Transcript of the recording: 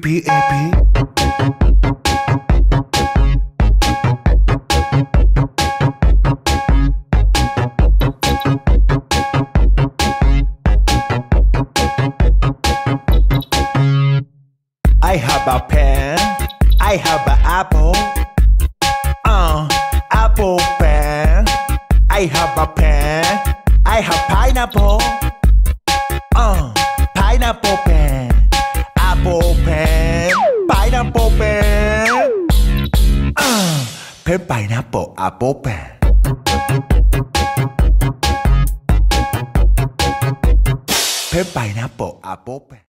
B A B. I have a pen. I have an apple. Apple pen. I have a pen. I have pineapple. Pineapple pen. Apple pen. Pineapple pen. Pen pineapple apple pen. Pen pineapple apple pen.